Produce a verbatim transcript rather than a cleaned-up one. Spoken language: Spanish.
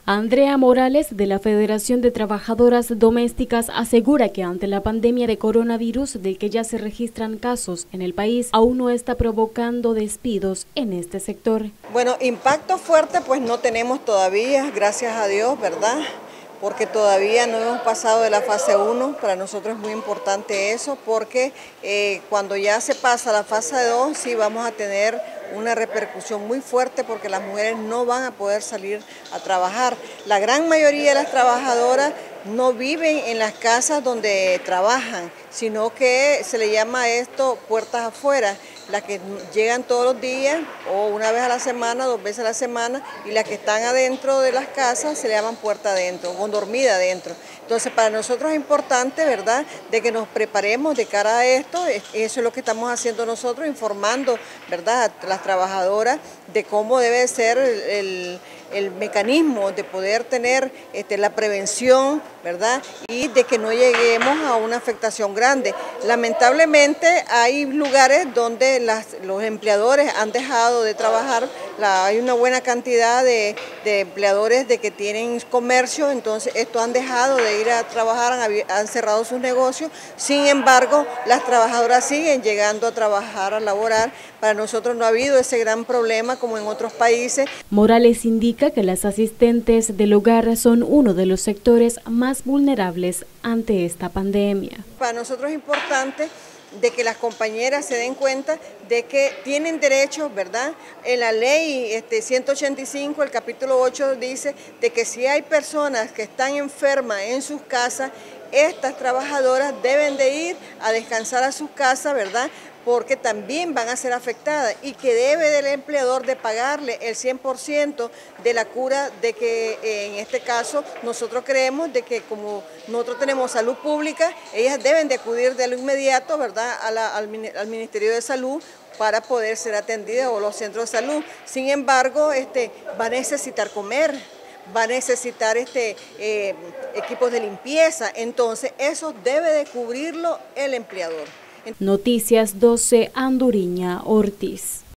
Andrea Morales, de la Federación de Trabajadoras Domésticas, asegura que ante la pandemia de coronavirus, del que ya se registran casos en el país, aún no está provocando despidos en este sector. Bueno, impacto fuerte pues no tenemos todavía, gracias a Dios, ¿verdad? Porque todavía no hemos pasado de la fase uno, para nosotros es muy importante eso, porque eh, cuando ya se pasa a la fase dos, sí vamos a tener una repercusión muy fuerte porque las mujeres no van a poder salir a trabajar. La gran mayoría de las trabajadoras no viven en las casas donde trabajan, sino que se le llama esto puertas afuera, las que llegan todos los días o una vez a la semana, dos veces a la semana, y las que están adentro de las casas se le llaman puerta adentro, o dormida adentro. Entonces para nosotros es importante, ¿verdad?, de que nos preparemos de cara a esto. Eso es lo que estamos haciendo nosotros, informando, ¿verdad?, a las trabajadoras de cómo debe ser el, el, el mecanismo de poder tener este, la prevención, ¿verdad?, y de que no lleguemos a una afectación grande. Lamentablemente hay lugares donde las, los empleadores han dejado de trabajar, la, hay una buena cantidad de, de empleadores de que tienen comercio, entonces estos han dejado de ir a trabajar, han, han cerrado sus negocios. Sin embargo, las trabajadoras siguen llegando a trabajar, a laborar. Para nosotros no ha habido ese gran problema como en otros países. Morales indica que las asistentes del hogar son uno de los sectores más vulnerables ante esta pandemia. Para nosotros es importante de que las compañeras se den cuenta de que tienen derechos, ¿verdad? En la ley este, ciento ochenta y cinco, el capítulo ocho dice de que si hay personas que están enfermas en sus casas, estas trabajadoras deben de ir a descansar a sus casas, ¿verdad?, porque también van a ser afectadas, y que debe del empleador de pagarle el cien por ciento de la cura, de que en este caso nosotros creemos de que como nosotros tenemos salud pública, ellas deben de acudir de lo inmediato, ¿verdad?, a la, al, al Ministerio de Salud para poder ser atendidas, o los centros de salud. Sin embargo, este, va a necesitar comer, va a necesitar este, eh, equipos de limpieza, entonces eso debe de cubrirlo el empleador. Noticias doce, Anduriña Ortiz.